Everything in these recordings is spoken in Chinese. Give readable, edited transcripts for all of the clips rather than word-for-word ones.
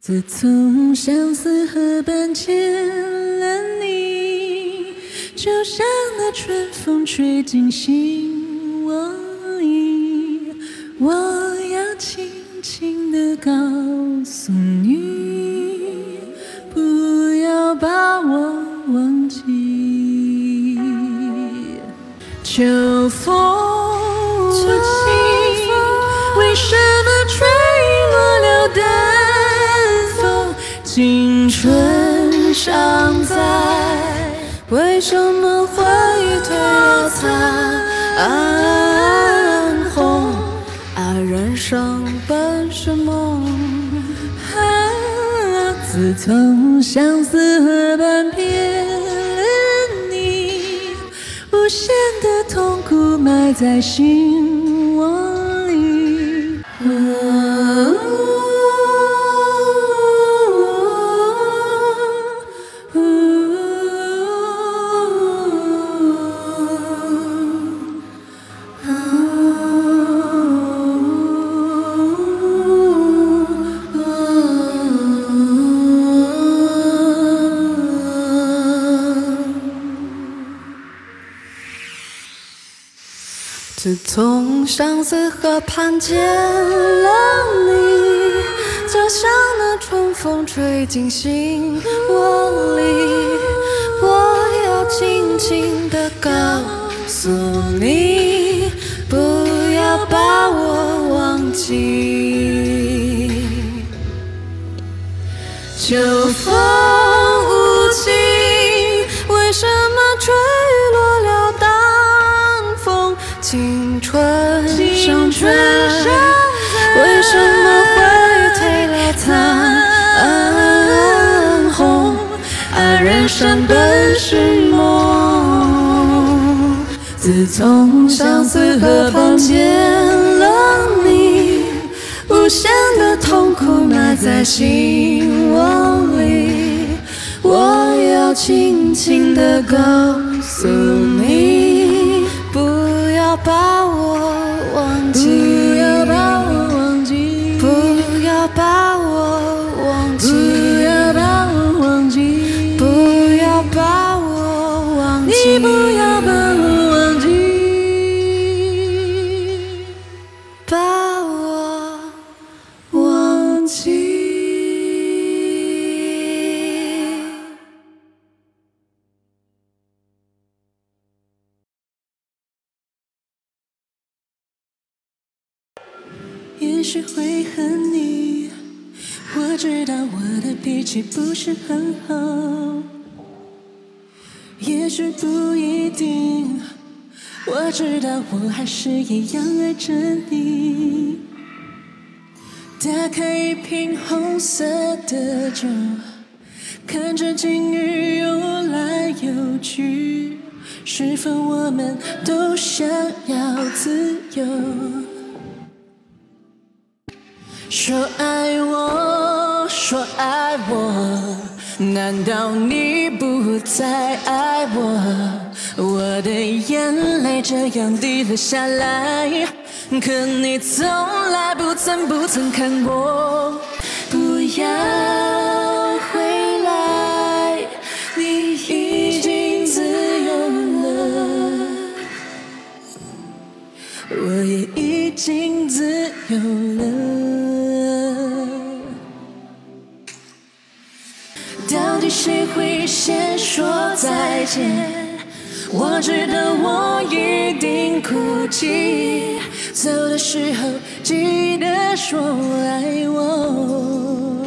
自从相思河畔见了你，就像那春风吹进心窝里。我要轻轻地告诉你，不要把我忘记。秋风无情，为什么吹落了淡风？青春尚在，为什么会褪了残红？人生本是梦，自从相思河畔别了你，无限的痛苦埋在心窝里。自从相思河畔见了你，就像那春风吹进心窝里。我要轻轻地告诉你，不要把我忘记。秋风无情，为什么吹落了淡风？青春尚在，为什么会褪了残红？人生本是梦，自从相思河畔见了你，无限的痛苦埋在心窝里。我要轻轻地告诉你，不要把我忘记，不要把我忘记，不要把我忘记，不要把我忘记，不要把我忘记，你不要把我忘记，把我忘记。也许会恨你，我知道我的脾气不是很好，也许不一定，我知道我还是一样爱着你。打开一瓶红色的酒，看着境遇游来游去，是否我们都想要自由？说爱我，说爱我，难道你不再爱我？我的眼泪这样滴了下来，可你从来不曾看过。不要回来，你已经自由了，我也已经自由了。到底谁会先说再见？我知道我一定哭泣，走的时候记得说爱我，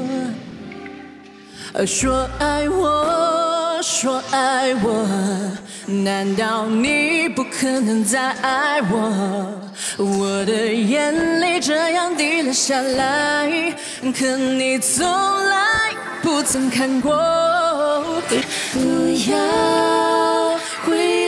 说爱我，说爱我，难道你不可能再爱我？我的眼泪这样滴了下来，可你从来不曾看过。不要回